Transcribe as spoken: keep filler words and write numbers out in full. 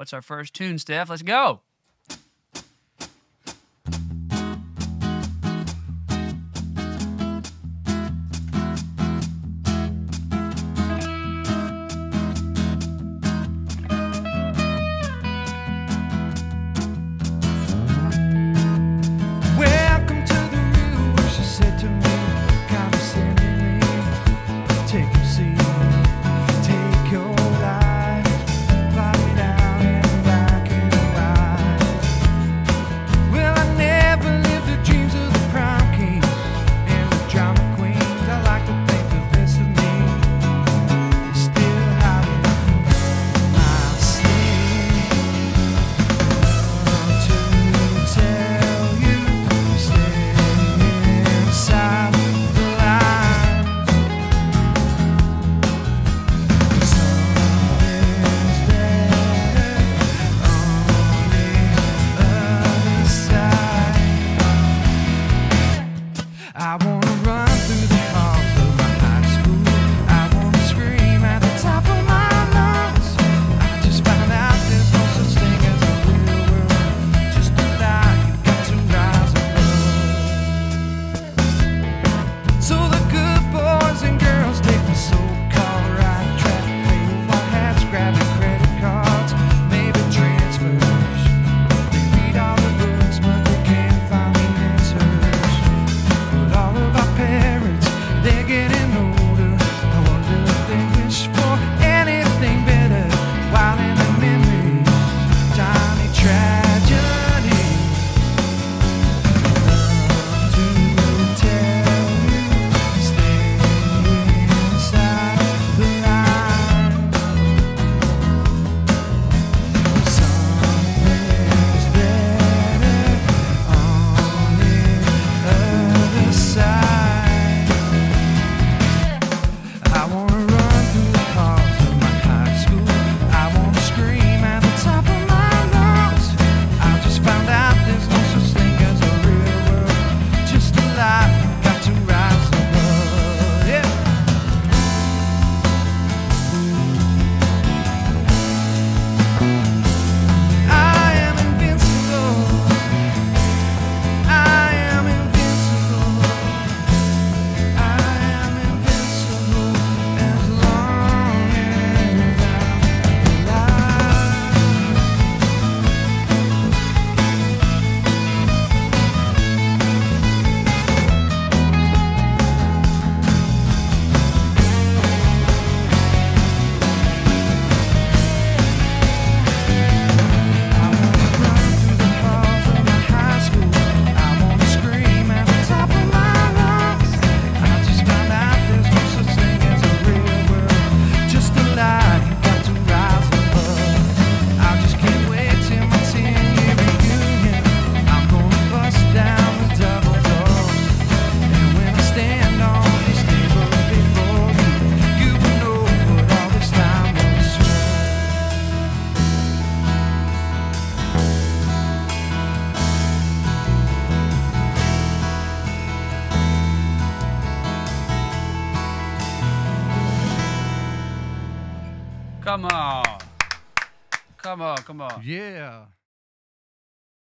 What's our first tune, Steph? Let's go. I wanna run through the halls of my high school. I wanna scream at the top of my lungs. I just found out there's no such thing as a real world. Just a lie, you got to rise above. So the good boys and girls take the so-called right track, play with white hats, grabbing credit cards, maybe transfers. They read all the books, but they can't find the answers. All of our parents, they're getting older. I wonder if they wish for anything better. While in the memories, tiny tragedy. Love to tell you, stay inside the lines. Something's better on the other side. I wanna run through the halls of my high school. I wanna scream at the top of my lungs. I just found out there's no such thing as a real world. Just a lie, got to rise above. Yeah. I am invincible. I am invincible. I am invincible as long as I'm alive. I wanna run through the halls of my high school. I wanna scream at the top of my lungs. I just found out there's no such thing as a real world. Just a lie, you got to rise above. I just can't wait till my ten-year reunion. I'm gonna bust down the double doors. And when I stand on these tables before you, you will know what all this time was for. Come on. Come on, come on. Yeah.